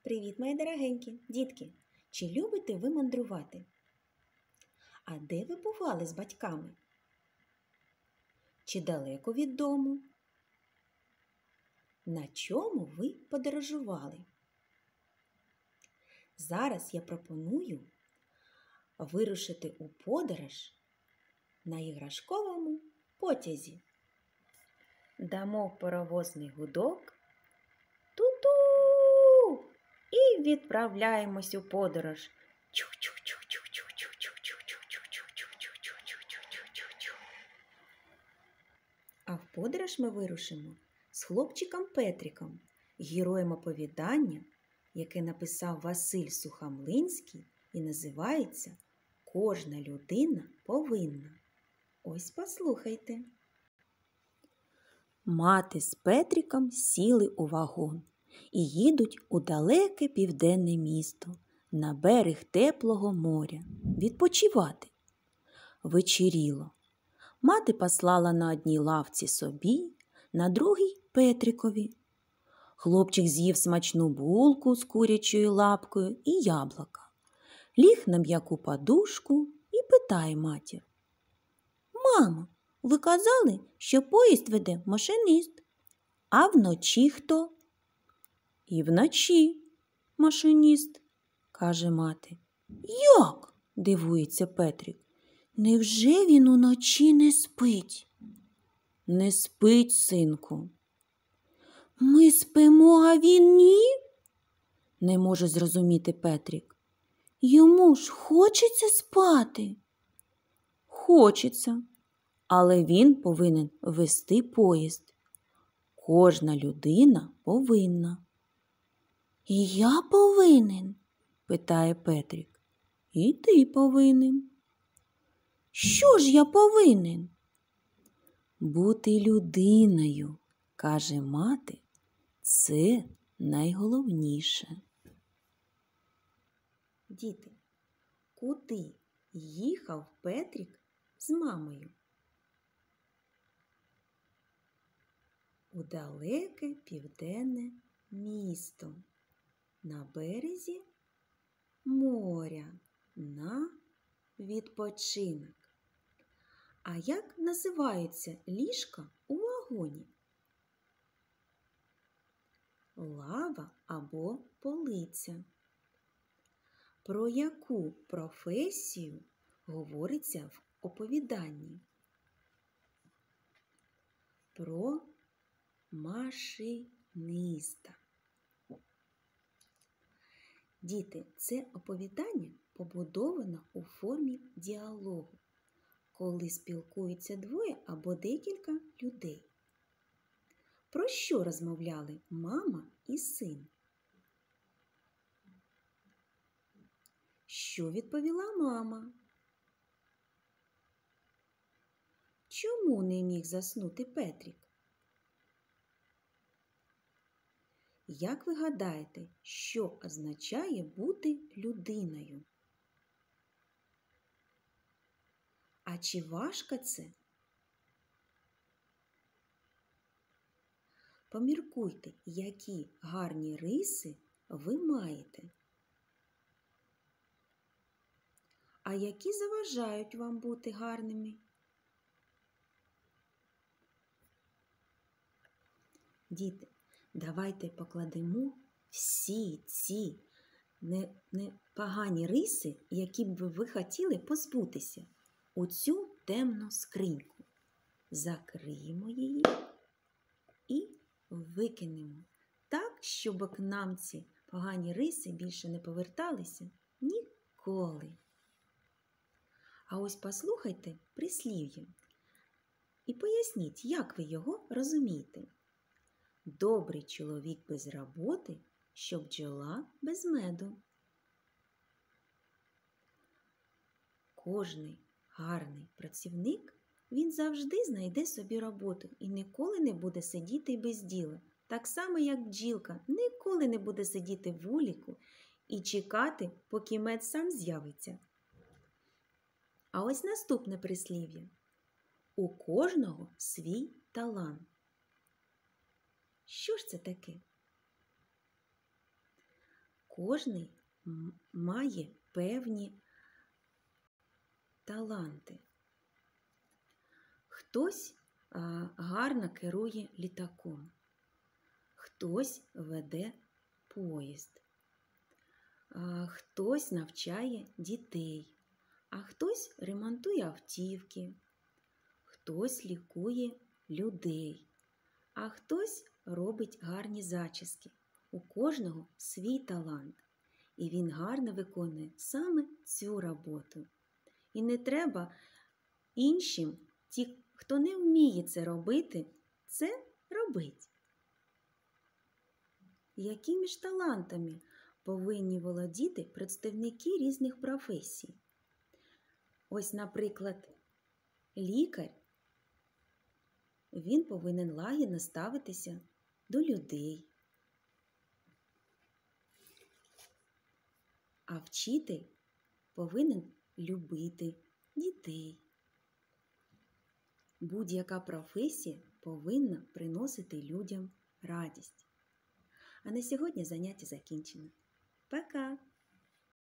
Привіт, мої дорогенькі! Дітки! Чи любите ви мандрувати? А де ви бували з батьками? Чи далеко від дому? На чому ви подорожували? Зараз я пропоную вирушити у подорож на іграшковому потязі. Дамо паровозний гудок. Ту-ту! І відправляємось у подорож. А в подорож ми вирушимо з хлопчиком Петриком, героєм оповідання, яке написав Василь Сухомлинський і називається «Кожна людина повинна». Ось послухайте. Мати з Петриком сіли у вагон і їдуть у далеке південне місто на берег теплого моря відпочивати. Вечеріло. Мати послала на одній лавці собі, на другій – Петрикові. Хлопчик з'їв смачну булку з курячою лапкою і яблука. Ліг на м'яку подушку і питає матір. «Мамо, ви казали, що поїзд веде машиніст. А вночі хто?» «І вночі машиніст», – каже мати. «Як?» – дивується Петрик. «Невже він уночі не спить?» «Не спить, синку». «Ми спимо, а він ні?» – не може зрозуміти Петрик. «Йому ж хочеться спати?» «Хочеться, але він повинен вести поїзд. Кожна людина повинна». «І я повинен?» – питає Петрик. «І ти повинен». «Що ж я повинен?» «Бути людиною», – каже мати, – «це найголовніше». Діти, куди їхав Петрик з мамою? У далеке південне місто на березі моря на відпочинок. А як називаються ліжка у вагоні? Лава або полиця. Про яку професію говориться в оповіданні? Про машиніста. Діти, це оповідання побудовано у формі діалогу, коли спілкуються двоє або декілька людей. Про що розмовляли мама і син? Що відповіла мама? Чому не міг заснути Петрик? Як ви гадаєте, що означає бути людиною? А чи важко це? Поміркуйте, які гарні риси ви маєте. А які заважають вам бути гарними? Діти, давайте покладемо всі ці непогані риси, які б ви хотіли позбутися, у цю темну скриньку. Закриємо її і викинемо так, щоб к нам ці погані риси більше не поверталися ніколи. А ось послухайте прислів'я і поясніть, як ви його розумієте. Добрий чоловік без роботи, що бджола без меду. Кожний гарний працівник, він завжди знайде собі роботу і ніколи не буде сидіти без діла. Так само, як бджілка ніколи не буде сидіти в вулику і чекати, поки мед сам з'явиться. А ось наступне прислів'я. У кожного свій талант. Що ж це таке? Кожний має певні таланти. Хтось гарно керує літаком, хтось веде поїзд, хтось навчає дітей, а хтось ремонтує автівки, хтось лікує людей, а хтось робить гарні зачіски. У кожного свій талант, і він гарно виконує саме цю роботу. І не треба іншим, ті, хто не вміє це робити, це робить. Якими ж талантами повинні володіти представники різних професій? Ось, наприклад, лікар, він повинен лагідно ставитися до людей. А вчитель повинен любити дітей. Будь-яка професія повинна приносити людям радість. А на сьогодні заняття закінчено. Пока!